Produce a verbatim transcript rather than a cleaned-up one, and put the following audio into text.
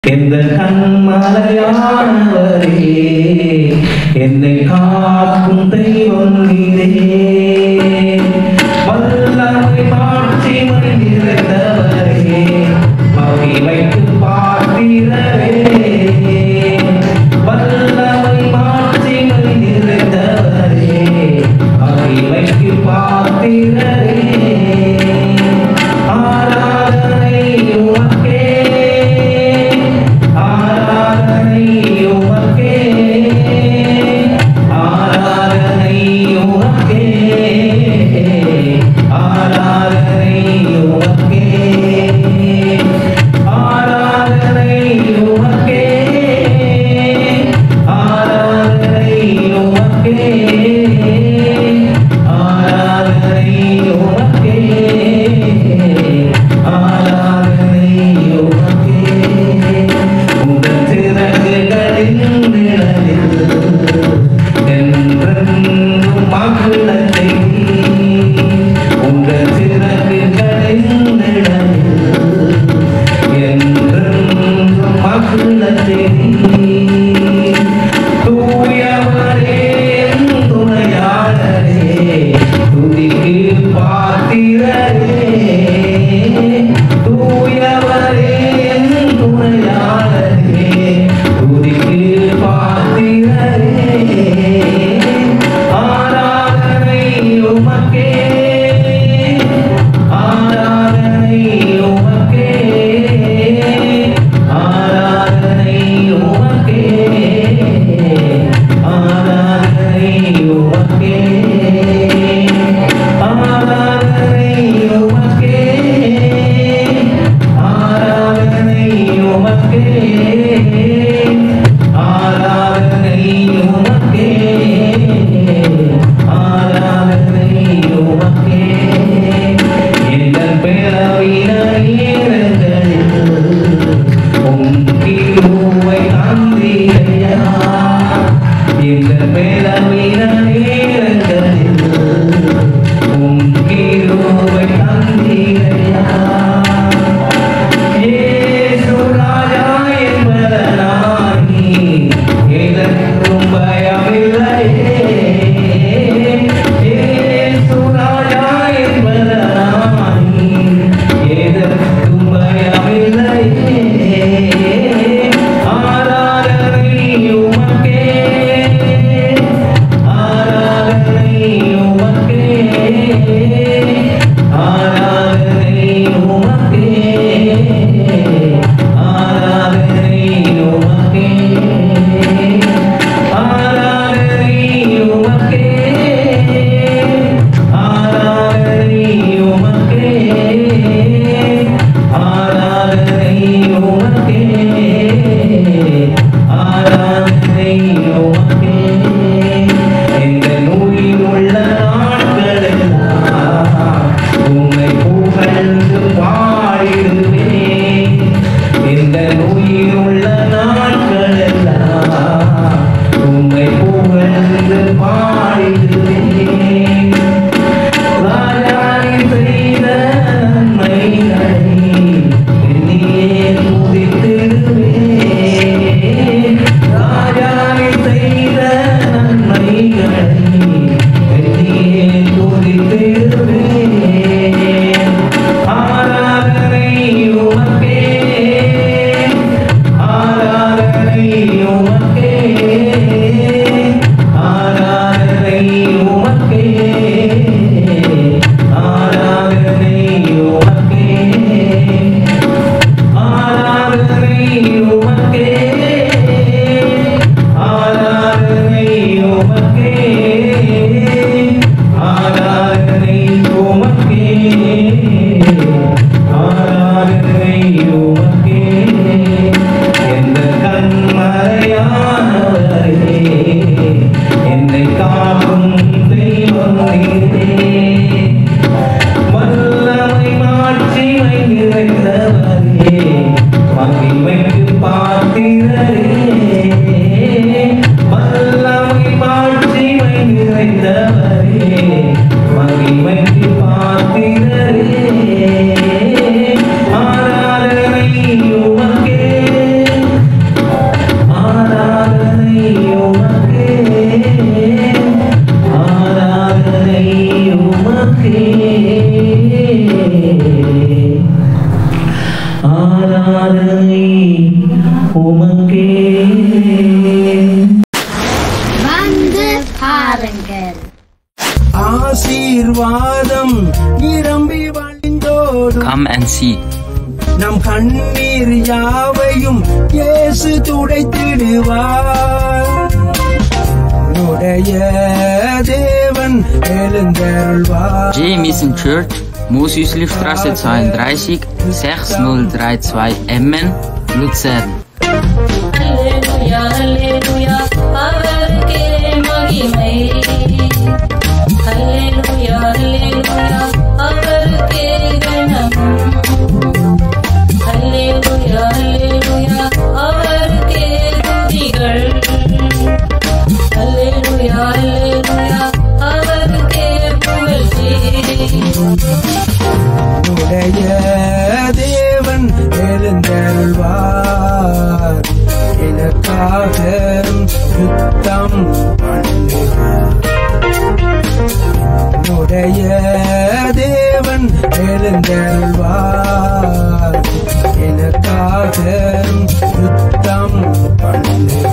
இந்த கண்மலையானவரே என்னை காக்கும் தெய்வம் நீரே வல்லமை மாட்சிமை நிறைந்தவரே மகிமைக்கு பாத்திரரே வல்லமை மாட்சிமை நிறைந்தவரே மகிமைக்கு பாத்திரரே ஆராதனை உமக்கே Ah உமக்கே. வந்து பாருங்கள். ஆசீர்வாதம் நிரம்பி வழிந்தோடும். Come and see. நம் கண்ணீர் யாவையும் இயேசு துடைத்திடுவார். உடைய தேவன் எழுந்தருள்வார். J. Mission Church, Mosüslistraße zweiunddreißig, sechstausendreihundertzweiundzwanzig Emmen, Luzern. Halleluja, Halleluja, அவருக்கே மகிமை. Halleluja, Halleluja, அவருக்கே கனம். Halleluja, Halleluja, அவருக்கே துதிகள். Halleluja, Halleluja, அவருக்கே புகழ்ச்சி. உடைய தேவன் எழுந்தருள்வார். எனக்காக யுத்தம் பண்ணுவார். உடைய தேவன் எழுந்தருள்வார். எனக்காக யுத்தம் பண்ணுவார்.